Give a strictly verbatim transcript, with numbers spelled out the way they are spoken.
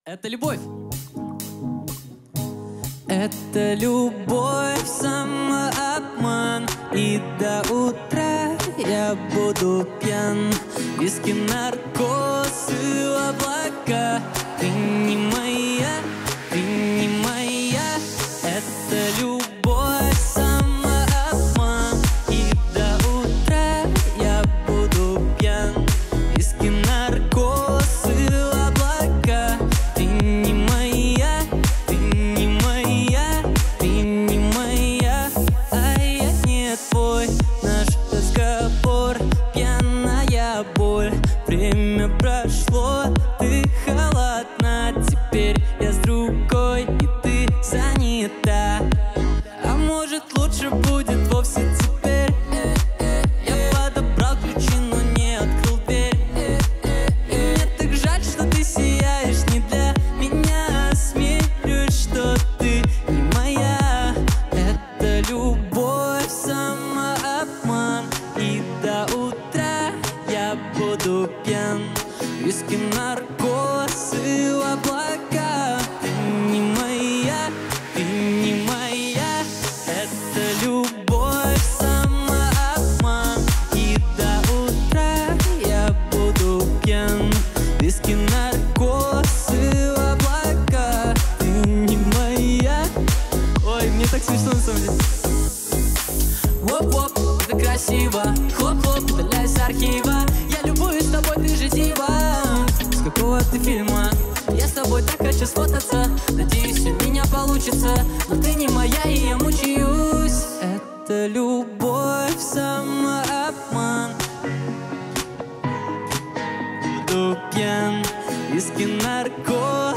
Это любовь. Это любовь, самообман. И до утра я буду пьян. Виски, наркоз и облака. Ты не моя, ты не моя. Это любовь, самообман. И до утра я буду пьян. Виски, наркоз и облака. Ты не моя, ты не моя, ты не моя, а я не твой. Наш разговор, пьяная боль. Время прошло, ты холодна. Теперь я с другой, и ты занята. А может, лучше будет вовсе теперь. Я подобрал ключи, но не открыл дверь. И мне так жаль, что ты сияешь не для меня. Смеюсь, что ты не моя. Это любовь, самообман. И до утра я буду пьян. Виски, наркоз и облака. Ты не моя, ты не моя. Это любовь, самообман. И до утра я буду пьян. Виски, наркоз и облака. Ты не моя. Ой, мне так смешно на самом деле. Воп-воп, это красиво. Хлоп-хлоп, удаляй с архива. Я любуюсь тобой, ты же дива. С какого ты фильма? Я с тобой так хочу сфотаться. Надеюсь, у меня получится. Но ты не моя, и я мучаюсь. Это любовь, самообман. Буду пьян. Виски, наркоз